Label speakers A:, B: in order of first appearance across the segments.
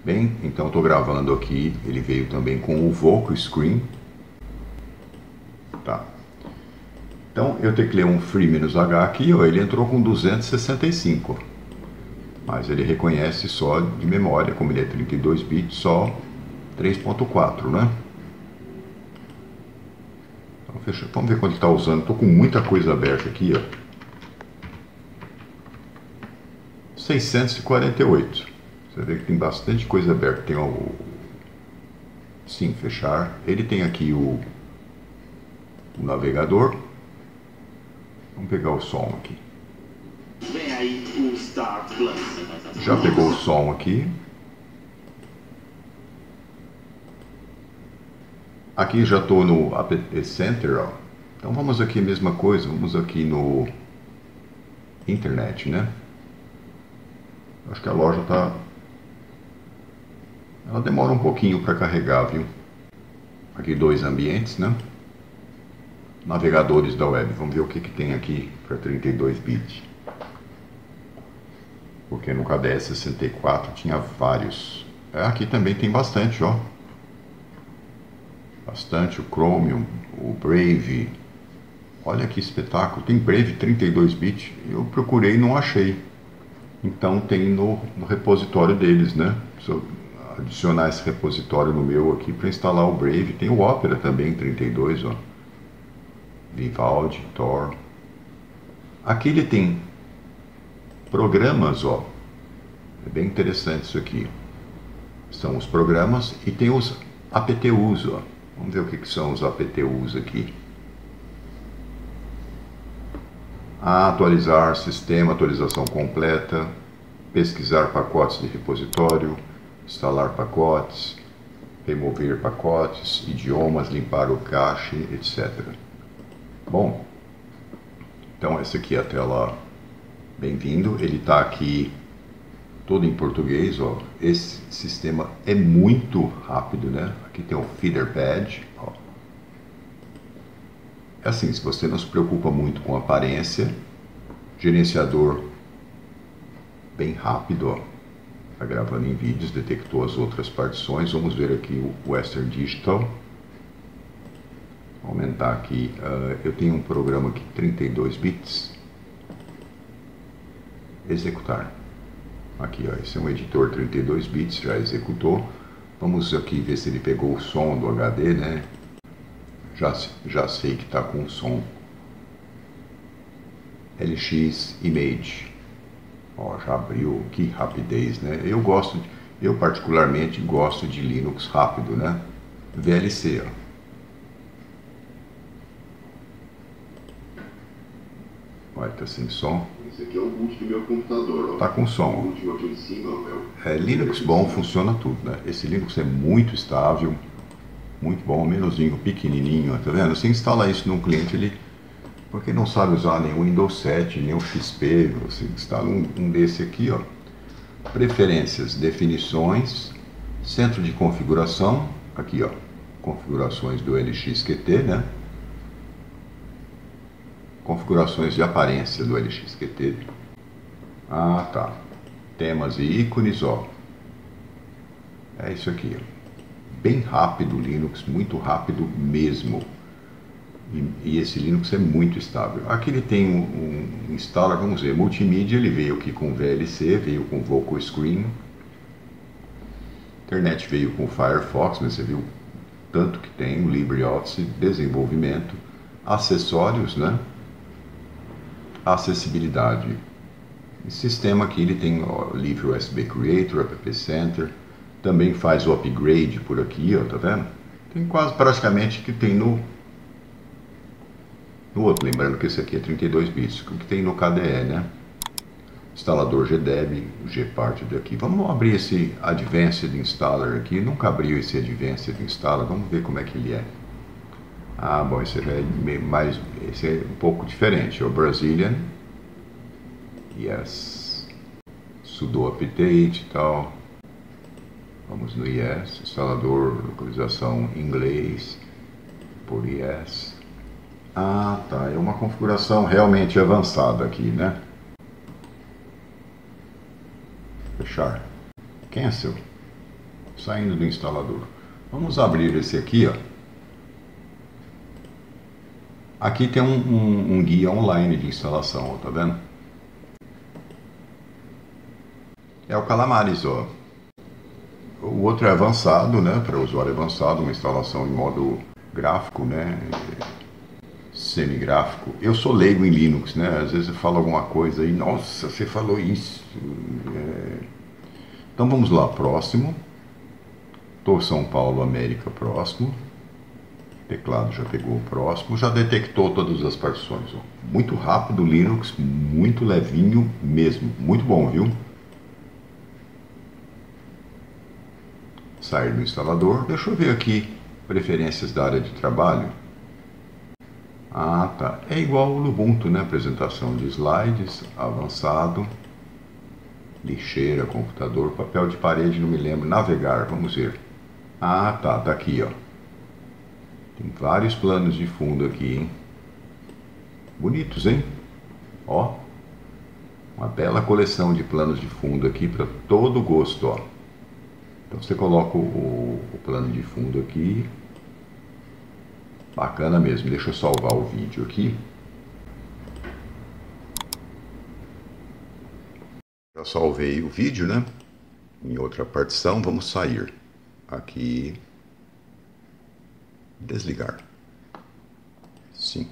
A: Bem, então estou gravando aqui, ele veio também com o Vocal Screen. Tá. Então eu teclei um Free-H aqui, ó, ele entrou com 265. Mas ele reconhece só de memória, como ele é 32 bits, só 3.4, né? Então, fecha. Vamos ver quanto ele está usando. Estou com muita coisa aberta aqui, ó. 648. Você vê que tem bastante coisa aberta. Tem o... Sim, fechar. Ele tem aqui o navegador. Vamos pegar o som aqui.
B: Vem aí o Star Plus.
A: Já pegou o som aqui. Aqui já estou no App Center, ó. Então vamos aqui a mesma coisa, vamos aqui no Internet, né? Acho que a loja tá... Ela demora um pouquinho para carregar, viu? Aqui dois ambientes, né? Navegadores da web, vamos ver o que tem aqui para 32 bits. Porque no KDE 64 tinha vários. Aqui também tem bastante, ó. Bastante, o Chromium, o Brave. Olha que espetáculo, tem Brave 32 bits. Eu procurei e não achei. Então tem no repositório deles, né? Se eu adicionar esse repositório no meu aqui para instalar o Brave. Tem o Opera também, 32, ó. Vivaldi, Tor. Aqui ele tem programas, ó. É bem interessante isso aqui. São os programas e tem os APTUs, ó. Vamos ver o que são os APTUs aqui. Atualizar sistema, atualização completa, pesquisar pacotes de repositório, instalar pacotes, remover pacotes, idiomas, limpar o cache, etc. Bom, então essa aqui é a tela. Bem-vindo, ele está aqui todo em português, ó. Esse sistema é muito rápido, né? Aqui tem o Feeder Pad, ó. É assim, se você não se preocupa muito com a aparência, gerenciador bem rápido, ó. Tá gravando em vídeos, detectou as outras partições. Vamos ver aqui o Western Digital. Vou aumentar aqui. Eu tenho um programa aqui 32 bits. Executar. Aqui, ó, esse é um editor 32 bits, já executou. Vamos aqui ver se ele pegou o som do HD, né? Já sei que está com o som. LX Image. Ó, já abriu, que rapidez, né? Eu particularmente gosto de Linux rápido, né? VLC, ó. Vai, tá sem som.
C: Esse aqui é o boot do meu computador, ó.
A: Tá com som.
C: O último aqui em cima,
A: Linux bom, funciona tudo, né? Esse Linux é muito estável, muito bom, menuzinho pequenininho, ó, tá vendo? Você instala isso num cliente, ele... Porque não sabe usar nenhum Windows 7, nem o XP, você instala um desse aqui, ó. Preferências, definições, centro de configuração, aqui, ó. Configurações do LXQT, né? Configurações de aparência do LXQT. Ah, tá. Temas e ícones, ó. É isso aqui, ó. Bem rápido o Linux, muito rápido mesmo. E esse Linux é muito estável. Aqui ele tem um installer, vamos ver, multimídia, ele veio aqui com VLC, veio com Vocal Screen. Internet veio com Firefox, mas você viu tanto que tem, o LibreOffice, desenvolvimento, acessórios, né? Acessibilidade. O sistema aqui ele tem o livre USB Creator, App Center, também faz o upgrade por aqui, ó, tá vendo? Tem quase praticamente que tem no outro, lembrando que esse aqui é 32 bits, o que tem no KDE, né? Instalador GDEB, o Gparted aqui. Vamos abrir esse Advanced Installer aqui, nunca abriu esse Advanced Installer, vamos ver como é que ele é. Ah, bom, esse é um pouco diferente, é o Brazilian. Yes. Sudo update e tal. Vamos no Yes, instalador, localização em inglês, por Yes. Ah, tá, é uma configuração realmente avançada aqui, né? Fechar. Cancel. Saindo do instalador. Vamos abrir esse aqui, ó. Aqui tem um guia online de instalação, ó, tá vendo? É o Calamares, ó. O outro é avançado, né? Para usuário avançado, uma instalação em modo gráfico, né? Semigráfico. Eu sou leigo em Linux, né? Às vezes eu falo alguma coisa aí, nossa, você falou isso. Então vamos lá, próximo. Tô São Paulo, América, próximo. O teclado já pegou o próximo, já detectou todas as partições. Ó. Muito rápido o Linux, muito levinho mesmo. Muito bom, viu? Sair do instalador. Deixa eu ver aqui, preferências da área de trabalho. Ah, tá. É igual no Ubuntu, né? Apresentação de slides, avançado, lixeira, computador, papel de parede, não me lembro. Navegar, vamos ver. Ah, tá. Tá aqui, ó. Tem vários planos de fundo aqui, hein? Bonitos, hein? Ó. Uma bela coleção de planos de fundo aqui para todo gosto, ó. Então você coloca o plano de fundo aqui. Bacana mesmo. Deixa eu salvar o vídeo aqui. Já salvei o vídeo, né? Em outra partição, vamos sair. Aqui. Desligar. Sim.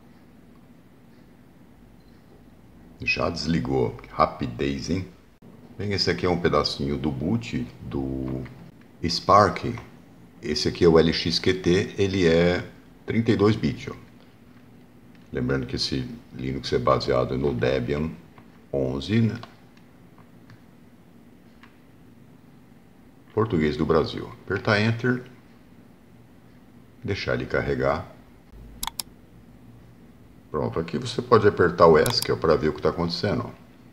A: Já desligou. Rapidez, hein? Bem, esse aqui é um pedacinho do boot do Spark. Esse aqui é o LXQT, ele é 32 bits. Ó. Lembrando que esse Linux é baseado no Debian 11, né? Português do Brasil. Apertar Enter. Deixar ele carregar. Pronto, aqui você pode apertar o ESC para ver o que está acontecendo.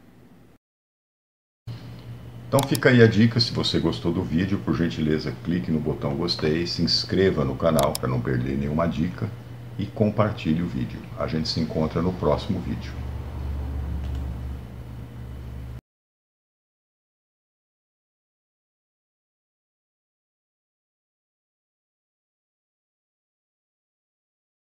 A: Então fica aí a dica, se você gostou do vídeo, por gentileza clique no botão gostei, se inscreva no canal para não perder nenhuma dica e compartilhe o vídeo. A gente se encontra no próximo vídeo.